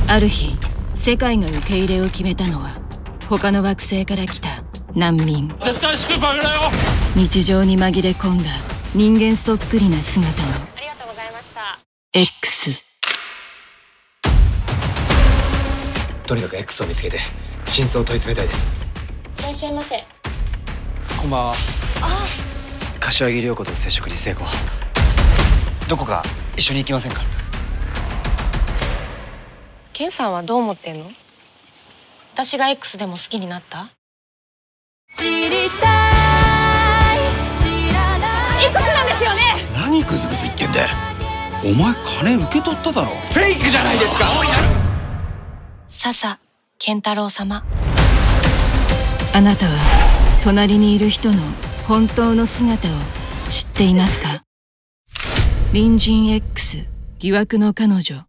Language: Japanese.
ある日、世界が受け入れを決めたのは他の惑星から来た難民。 絶対スクープあげなよ。 日常に紛れ込んだ人間そっくりな姿の X。 とにかく X を見つけて真相を問い詰めたいです。 いらっしゃいませ。 こんばんは。柏木涼子と接触に成功。どこか一緒に行きませんか？ ケンさんはどう思ってんの？私が X でも好きになった？ 知りたい知らない。 X なんですよね。 何グズグズ言ってんだよ。お前金受け取っただろ。 フェイクじゃないですか。 笹健太郎様。 あなたは隣にいる人の本当の姿を知っていますか？隣人 X 疑惑の彼女。